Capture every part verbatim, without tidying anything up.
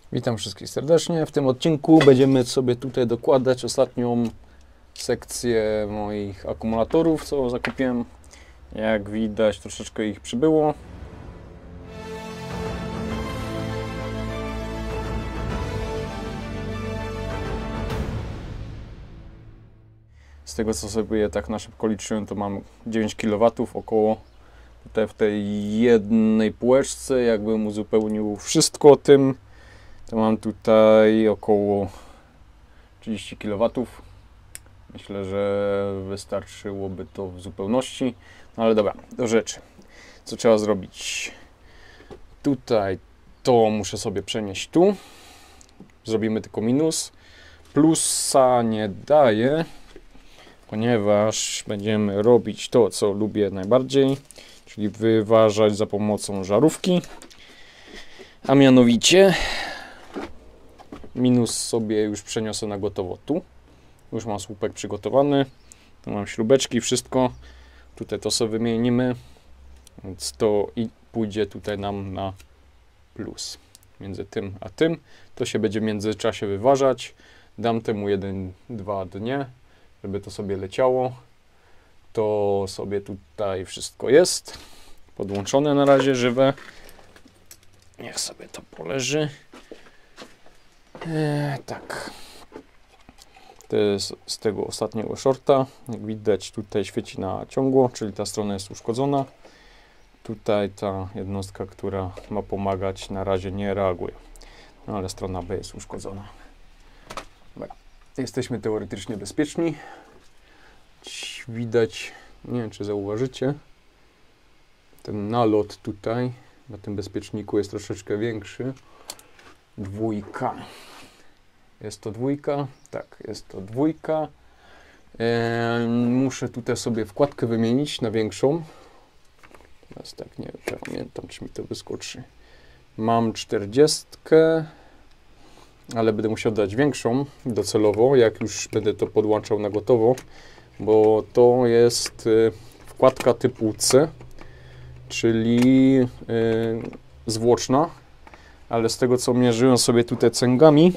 Witam wszystkich serdecznie. W tym odcinku będziemy sobie tutaj dokładać ostatnią sekcję moich akumulatorów, co zakupiłem. Jak widać, troszeczkę ich przybyło. Z tego, co sobie tak na szybko liczyłem, to mam dziewięć kilowatów około. Tutaj w tej jednej półeczce, jakbym uzupełnił wszystko tym, to mam tutaj około trzydzieści kilowatów. Myślę, że wystarczyłoby to w zupełności. No ale dobra, do rzeczy. Co trzeba zrobić? Tutaj to muszę sobie przenieść tu. Zrobimy tylko minus. Plusa nie daje, ponieważ będziemy robić to, co lubię najbardziej, czyli wyważać za pomocą żarówki. A mianowicie minus sobie już przeniosę na gotowo tu. Już mam słupek przygotowany. Tu mam śrubeczki, wszystko. Tutaj to sobie wymienimy. Więc to i pójdzie tutaj nam na plus. Między tym a tym. To się będzie w międzyczasie wyważać. Dam temu jeden dwa dnie, żeby to sobie leciało. To sobie tutaj wszystko jest podłączone na razie, żywe. Niech sobie to poleży. Eee, tak. To jest z tego ostatniego shorta. Jak widać, tutaj świeci na ciągło, czyli ta strona jest uszkodzona. Tutaj ta jednostka, która ma pomagać, na razie nie reaguje. No ale strona B jest uszkodzona. Dobra. Jesteśmy teoretycznie bezpieczni. Widać, nie wiem czy zauważycie, ten nalot tutaj na tym bezpieczniku jest troszeczkę większy. Dwójka. Jest to dwójka? Tak, jest to dwójka. Eee, muszę tutaj sobie wkładkę wymienić na większą. Teraz tak, nie pamiętam, czy mi to wyskoczy. Mam czterdziestkę, ale będę musiał dać większą docelowo, jak już będę to podłączał na gotowo, bo to jest y, wkładka typu C, czyli y, zwłoczna, ale z tego, co mierzyłem sobie tutaj cęgami,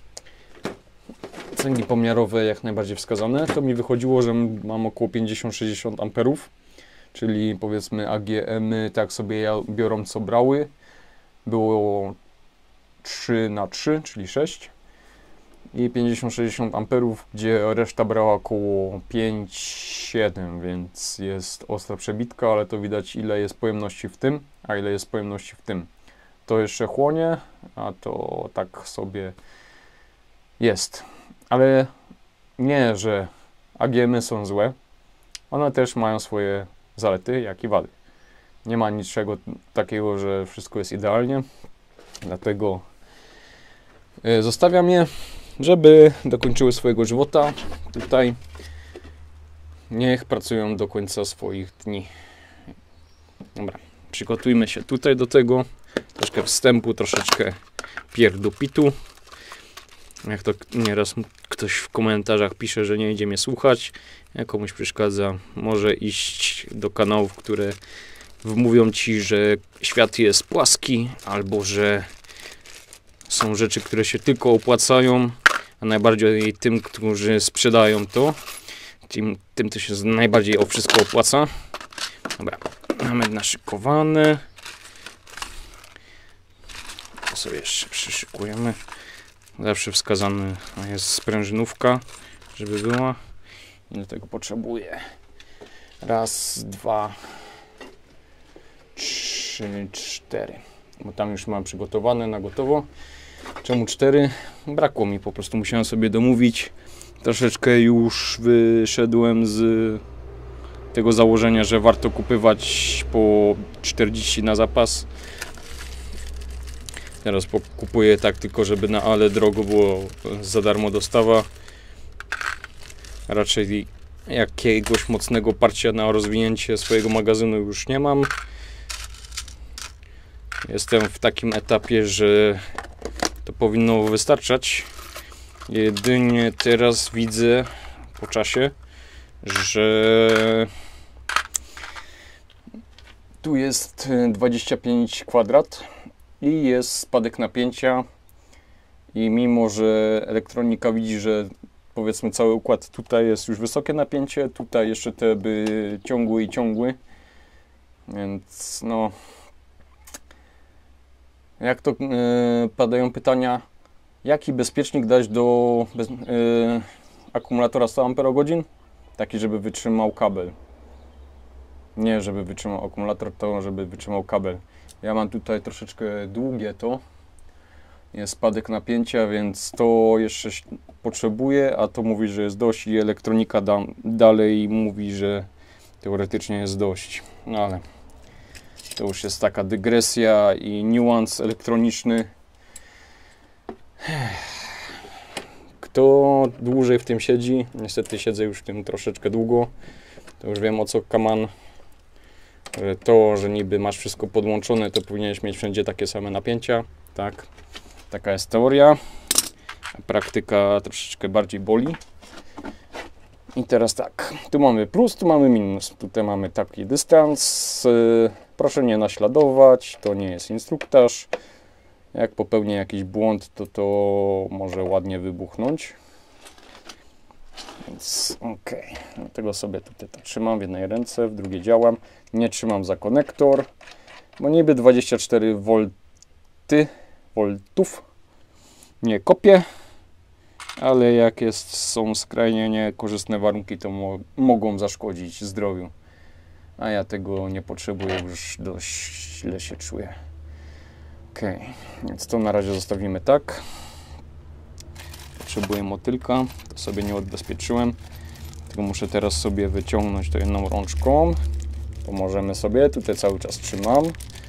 cęgi pomiarowe jak najbardziej wskazane, to mi wychodziło, że mam około pięćdziesiąt sześćdziesiąt amperów, czyli powiedzmy A G M-y, tak sobie ja biorą co brały, było trzy na trzy, czyli sześć i pięćdziesiąt sześćdziesiąt amperów, gdzie reszta brała około pięć siedem, więc jest ostra przebitka, ale to widać, ile jest pojemności w tym, a ile jest pojemności w tym. To jeszcze chłonie, a to tak sobie jest. Ale nie, że A G M-y są złe. One też mają swoje zalety, jak i wady. Nie ma niczego takiego, że wszystko jest idealnie. Dlatego zostawiam je, żeby dokończyły swojego żywota. Tutaj niech pracują do końca swoich dni. Dobra, przygotujmy się tutaj do tego. Troszkę wstępu, troszeczkę pierdopitu. Jak to nieraz ktoś w komentarzach pisze, że nie idzie mnie słuchać, jak komuś przeszkadza, może iść do kanałów, które wmówią ci, że świat jest płaski, albo że są rzeczy, które się tylko opłacają, a najbardziej tym, którzy sprzedają to, tym, tym to się najbardziej o wszystko opłaca. Dobra, mamy naszykowane. To sobie jeszcze przyszykujemy. Zawsze wskazany jest sprężynówka, żeby była. I do tego potrzebuję raz, dwa, trzy, cztery. Bo tam już mam przygotowane na gotowo. Czemu cztery? Brakło mi, po prostu musiałem sobie domówić. Troszeczkę już wyszedłem z tego założenia, że warto kupować po czterdzieści na zapas. Teraz kupuję tak tylko, żeby na ale drogo było za darmo dostawa. Raczej jakiegoś mocnego parcia na rozwinięcie swojego magazynu już nie mam. Jestem w takim etapie, że to powinno wystarczać. Jedynie teraz widzę po czasie, że tu jest dwadzieścia pięć kwadrat i jest spadek napięcia i mimo, że elektronika widzi, że powiedzmy cały układ tutaj jest już wysokie napięcie, tutaj jeszcze te by ciągły i ciągły, więc no jak to yy, padają pytania, jaki bezpiecznik dać do bez, yy, akumulatora sto amperogodzin? Taki, żeby wytrzymał kabel. Nie, żeby wytrzymał akumulator, to żeby wytrzymał kabel. Ja mam tutaj troszeczkę długie to. Jest spadek napięcia, więc to jeszcze potrzebuję, a to mówi, że jest dość i elektronika da, dalej mówi, że teoretycznie jest dość. No ale to już jest taka dygresja i niuans elektroniczny. Kto dłużej w tym siedzi, niestety siedzę już w tym troszeczkę długo, to już wiem, o co kaman. To, że niby masz wszystko podłączone, to powinieneś mieć wszędzie takie same napięcia, tak? Taka jest teoria, a praktyka troszeczkę bardziej boli. I teraz tak, tu mamy plus, tu mamy minus. Tutaj mamy taki dystans. Proszę nie naśladować, to nie jest instruktaż. Jak popełnię jakiś błąd, to to może ładnie wybuchnąć. Więc ok, dlatego sobie tutaj to trzymam w jednej ręce, w drugiej działam. Nie trzymam za konektor, bo niby dwadzieścia cztery wolty, voltów nie kopię, ale jak jest, są skrajnie niekorzystne warunki, to mo mogą zaszkodzić zdrowiu. A ja tego nie potrzebuję, już dość źle się czuję. Ok, więc to na razie zostawimy tak. Potrzebuję motylka, to sobie nie odbezpieczyłem. Tylko muszę teraz sobie wyciągnąć to jedną rączką. Pomożemy sobie, tutaj cały czas trzymam.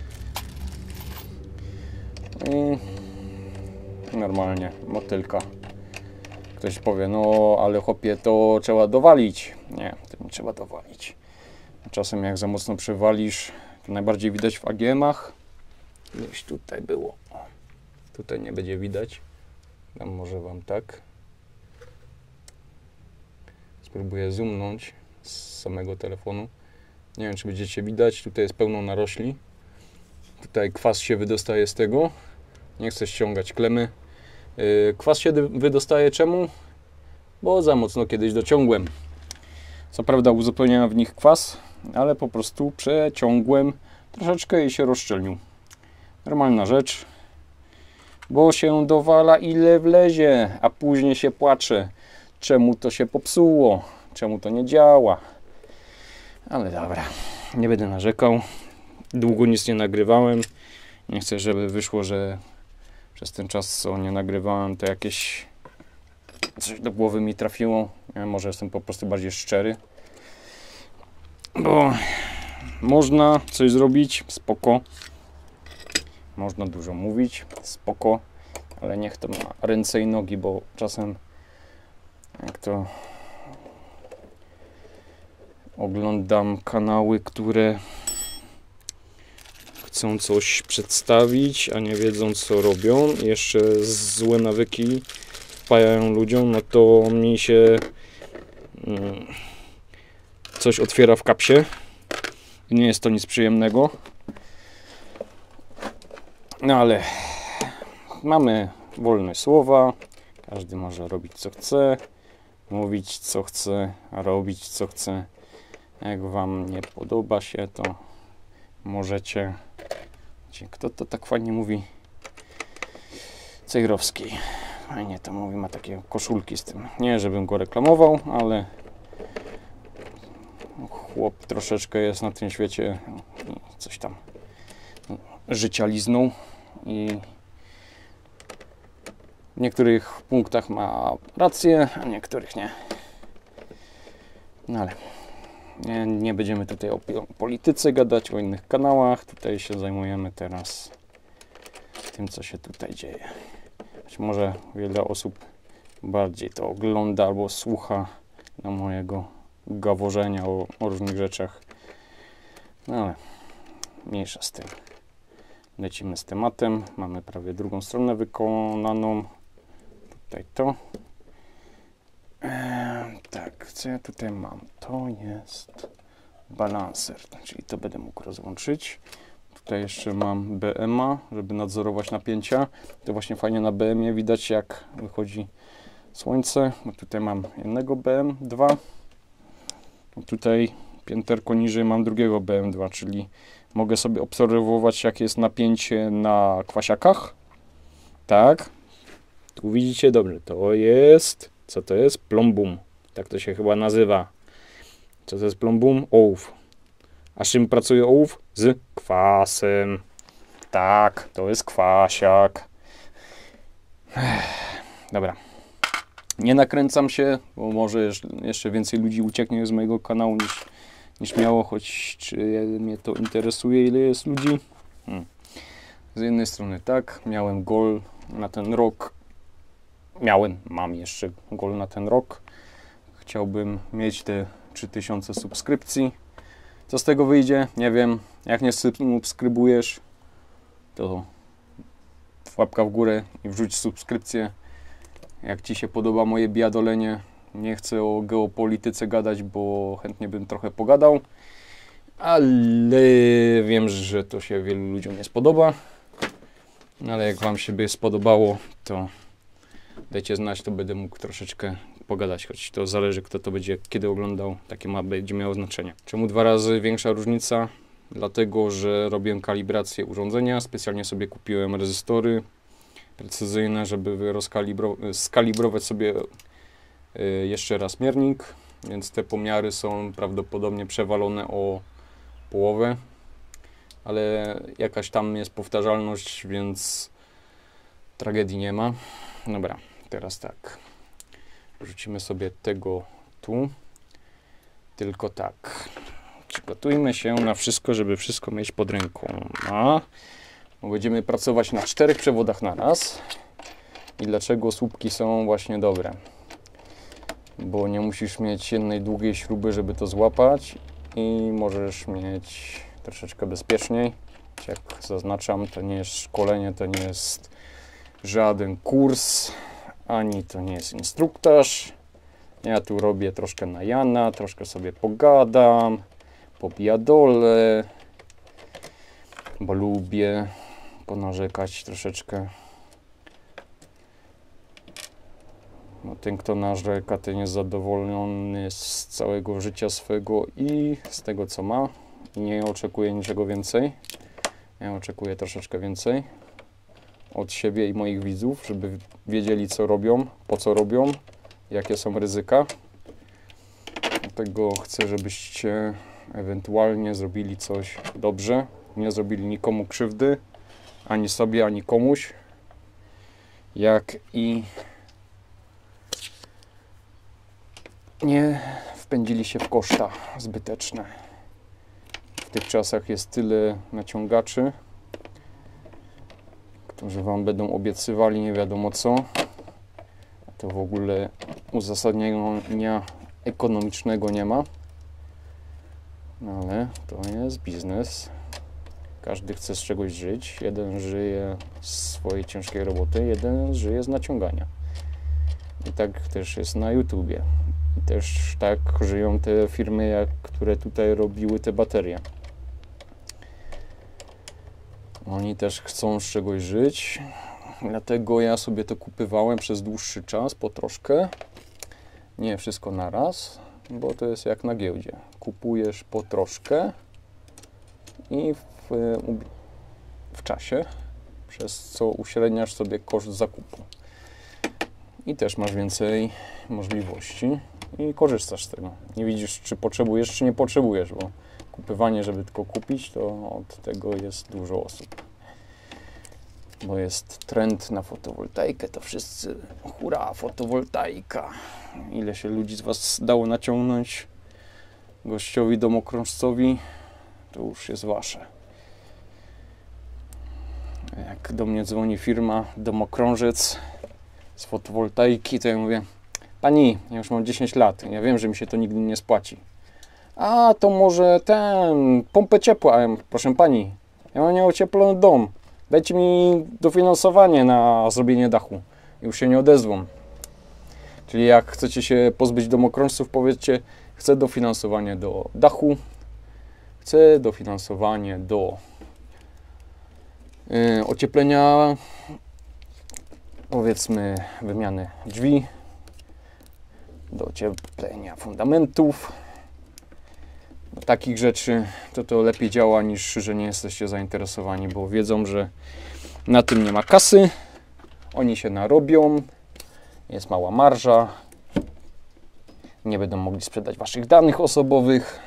I normalnie, motylka. Ktoś powie, no ale chłopie, to trzeba dowalić. Nie, to nie trzeba dowalić. Czasem jak za mocno przewalisz, to najbardziej widać w A G M-ach. Gdzieś tutaj było. Tutaj nie będzie widać. Dam może wam tak. Spróbuję zoomnąć z samego telefonu. Nie wiem, czy będziecie widać. Tutaj jest pełno narośli. Tutaj kwas się wydostaje z tego. Nie chcę ściągać klemy. Yy, kwas się wydostaje czemu? Bo za mocno kiedyś dociągłem. Co prawda uzupełniałem w nich kwas, ale po prostu przeciągłem troszeczkę i się rozszczelnił. Normalna rzecz. Bo się dowala ile wlezie, a później się płacze. Czemu to się popsuło? Czemu to nie działa? Ale dobra, nie będę narzekał. Długo nic nie nagrywałem. Nie chcę, żeby wyszło, że przez ten czas, co nie nagrywałem, to jakieś coś do głowy mi trafiło. Ja może jestem po prostu bardziej szczery. Bo można coś zrobić, spoko. Można dużo mówić, spoko. Ale niech to ma ręce i nogi, bo czasem jak to oglądam kanały, które chcą coś przedstawić, a nie wiedzą, co robią, jeszcze złe nawyki wpajają ludziom, no to mi się mm, coś otwiera w kapsie i nie jest to nic przyjemnego. No ale mamy wolność słowa, każdy może robić co chce, mówić co chce, robić co chce. Jak wam nie podoba się, to możecie... Kto to tak fajnie mówi? Cejrowski. Fajnie to mówi, ma takie koszulki z tym. Nie, żebym go reklamował, ale chłop troszeczkę jest na tym świecie coś tam życia liznął i w niektórych punktach ma rację, a w niektórych nie. No ale nie, nie będziemy tutaj o polityce gadać, o innych kanałach. Tutaj się zajmujemy teraz tym, co się tutaj dzieje. Być może wiele osób bardziej to ogląda albo słucha na mojego gaworzenia o, o różnych rzeczach. No ale mniejsza z tym. Lecimy z tematem. Mamy prawie drugą stronę wykonaną. Tutaj to. Eee, tak, co ja tutaj mam? To jest balancer, czyli to będę mógł rozłączyć. Tutaj jeszcze mam B M a, żeby nadzorować napięcia. To właśnie fajnie na B M ie widać, jak wychodzi słońce. Bo tutaj mam jednego B M dwa. Tutaj pięterko niżej mam drugiego B M dwa, czyli mogę sobie obserwować, jakie jest napięcie na kwasiakach. Tak. Tu widzicie dobrze. To jest... Co to jest? Plombum. Tak to się chyba nazywa. Co to jest plombum? Ołów. A z czym pracuje ołów? Z kwasem. Tak, to jest kwasiak. Ech, dobra. Nie nakręcam się, bo może jeszcze więcej ludzi ucieknie z mojego kanału niż, niż miało, choć czy mnie to interesuje, ile jest ludzi. Hmm. Z jednej strony tak, miałem goal na ten rok. Miałem, mam jeszcze goal na ten rok. Chciałbym mieć te trzy tysiące subskrypcji. Co z tego wyjdzie? Nie wiem. Jak nie subskrybujesz, to łapka w górę i wrzuć subskrypcję. Jak Ci się podoba moje biadolenie, nie chcę o geopolityce gadać, bo chętnie bym trochę pogadał, ale wiem, że to się wielu ludziom nie spodoba. Ale jak Wam się by spodobało, to dajcie znać, to będę mógł troszeczkę pogadać, choć to zależy, kto to będzie kiedy oglądał, takie ma, będzie miało znaczenie. Czemu dwa razy większa różnica? Dlatego, że robiłem kalibrację urządzenia, specjalnie sobie kupiłem rezystory precyzyjne, żeby skalibrować sobie jeszcze raz miernik, więc te pomiary są prawdopodobnie przewalone o połowę, ale jakaś tam jest powtarzalność, więc tragedii nie ma. Dobra, teraz tak. Wrzucimy sobie tego tu. Tylko tak. Przygotujmy się na wszystko, żeby wszystko mieć pod ręką. A będziemy pracować na czterech przewodach na raz. I dlaczego słupki są właśnie dobre? Bo nie musisz mieć jednej długiej śruby, żeby to złapać i możesz mieć troszeczkę bezpieczniej. Jak zaznaczam, to nie jest szkolenie, to nie jest żaden kurs, ani to nie jest instruktaż. Ja tu robię troszkę na Jana, troszkę sobie pogadam, pobijadolę, bo lubię ponarzekać troszeczkę. No, ten, kto narzeka, ten jest zadowolony z całego życia swego i z tego, co ma. I nie oczekuje niczego więcej. Ja oczekuję troszeczkę więcej od siebie i moich widzów, żeby wiedzieli, co robią, po co robią, jakie są ryzyka. Dlatego chcę, żebyście ewentualnie zrobili coś dobrze, nie zrobili nikomu krzywdy, ani sobie, ani komuś, jak i nie wpędzili się w koszta zbyteczne. W tych czasach jest tyle naciągaczy, którzy Wam będą obiecywali nie wiadomo co. To w ogóle uzasadnienia ekonomicznego nie ma. No ale to jest biznes. Każdy chce z czegoś żyć. Jeden żyje z swojej ciężkiej roboty, jeden żyje z naciągania. I tak też jest na YouTubie. I też tak żyją te firmy, jak, które tutaj robiły te baterie. Oni też chcą z czegoś żyć. Dlatego ja sobie to kupywałem przez dłuższy czas, po troszkę. Nie wszystko naraz, bo to jest jak na giełdzie. Kupujesz po troszkę i w, w czasie, przez co uśredniasz sobie koszt zakupu. I też masz więcej możliwości i korzystasz z tego. Nie widzisz, czy potrzebujesz, czy nie potrzebujesz, bo kupywanie, żeby tylko kupić, to od tego jest dużo osób. Bo jest trend na fotowoltaikę, to wszyscy hurra, fotowoltaika. Ile się ludzi z Was dało naciągnąć gościowi domokrążcowi, to już jest Wasze. Jak do mnie dzwoni firma Domokrążec z fotowoltaiki, to ja mówię: Pani, ja już mam dziesięć lat, ja wiem, że mi się to nigdy nie spłaci. A, to może ten, pompę ciepła. Proszę Pani, ja mam nieocieplony dom. Dajcie mi dofinansowanie na zrobienie dachu. Już się nie odezwą. Czyli jak chcecie się pozbyć domokrążców, powiedzcie: chcę dofinansowanie do dachu, chcę dofinansowanie do Yy, ocieplenia, powiedzmy wymiany drzwi, do ocieplenia fundamentów, do takich rzeczy, to to lepiej działa niż, że nie jesteście zainteresowani, bo wiedzą, że na tym nie ma kasy, oni się narobią, jest mała marża, nie będą mogli sprzedać waszych danych osobowych,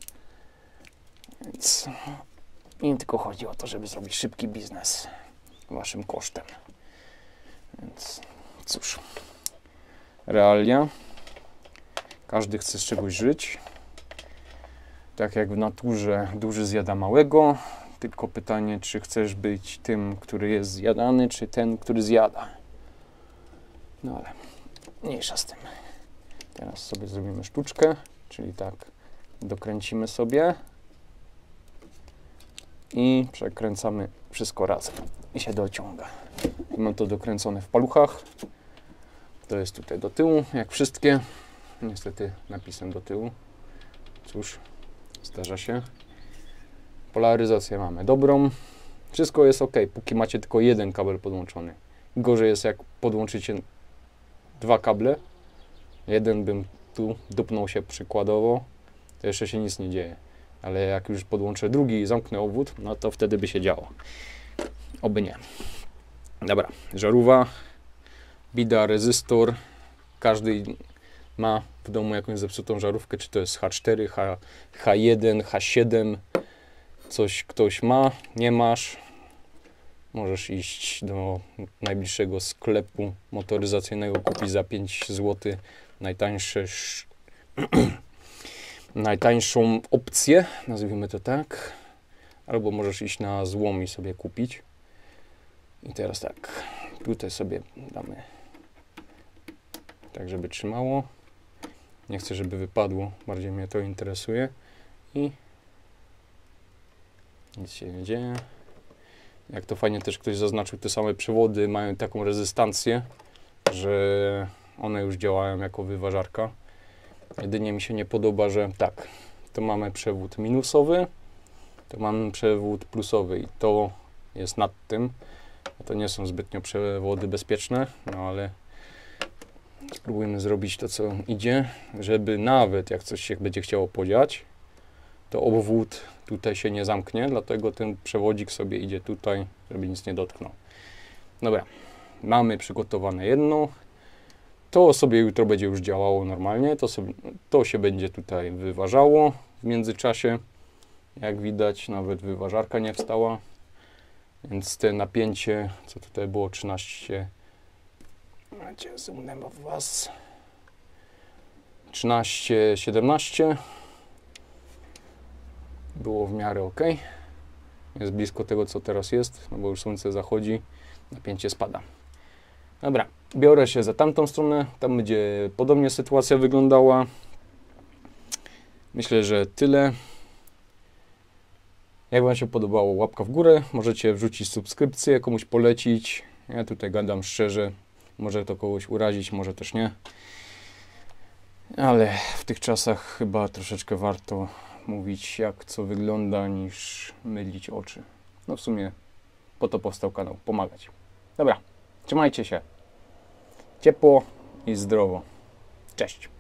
więc im tylko chodzi o to, żeby zrobić szybki biznes waszym kosztem. Więc cóż, realia, każdy chce z czegoś żyć, tak jak w naturze duży zjada małego, tylko pytanie, czy chcesz być tym, który jest zjadany, czy ten, który zjada. No ale mniejsza z tym. Teraz sobie zrobimy sztuczkę, czyli tak, dokręcimy sobie i przekręcamy wszystko razem i się dociąga. I mam to dokręcone w paluchach. To jest tutaj do tyłu, jak wszystkie. Niestety napisem do tyłu. Cóż, zdarza się. Polaryzację mamy dobrą. Wszystko jest ok, póki macie tylko jeden kabel podłączony. Gorzej jest, jak podłączycie dwa kable. Jeden bym tu dupnął się przykładowo, to jeszcze się nic nie dzieje. Ale jak już podłączę drugi i zamknę obwód, no to wtedy by się działo. Oby nie. Dobra, żarówka, bida, rezystor. Każdy ma w domu jakąś zepsutą żarówkę, czy to jest H cztery, H, H1, H siedem. Coś ktoś ma, nie masz. Możesz iść do najbliższego sklepu motoryzacyjnego, kupić za pięć złotych najtańsze, najtańszą opcję, nazwijmy to tak. Albo możesz iść na złom i sobie kupić. I teraz tak, tutaj sobie damy tak, żeby trzymało. Nie chcę, żeby wypadło, bardziej mnie to interesuje. I nic się nie dzieje. Jak to fajnie też ktoś zaznaczył, te same przewody mają taką rezystancję, że one już działają jako wyważarka. Jedynie mi się nie podoba, że tak, to mamy przewód minusowy, to mamy przewód plusowy i to jest nad tym. To nie są zbytnio przewody bezpieczne, no ale spróbujmy zrobić to, co idzie, żeby nawet jak coś się będzie chciało podziać, to obwód tutaj się nie zamknie, dlatego ten przewodzik sobie idzie tutaj, żeby nic nie dotknął. Dobra, mamy przygotowane jedno. To sobie jutro będzie już działało normalnie, to, sobie, to się będzie tutaj wyważało w międzyczasie. Jak widać, nawet wyważarka nie wstała, więc te napięcie, co tutaj było trzynaście, macie, zoomnę w was, trzynaście siedemnaście, było w miarę ok. Jest blisko tego, co teraz jest, no bo już słońce zachodzi, napięcie spada. Dobra, biorę się za tamtą stronę, tam będzie podobnie sytuacja wyglądała. Myślę, że tyle. Jak wam się podobało, łapka w górę, możecie wrzucić subskrypcję, komuś polecić. Ja tutaj gadam szczerze, może to kogoś urazić, może też nie. Ale w tych czasach chyba troszeczkę warto mówić, jak co wygląda, niż mylić oczy. No w sumie po to powstał kanał, pomagać. Dobra, trzymajcie się. Ciepło i zdrowo. Cześć.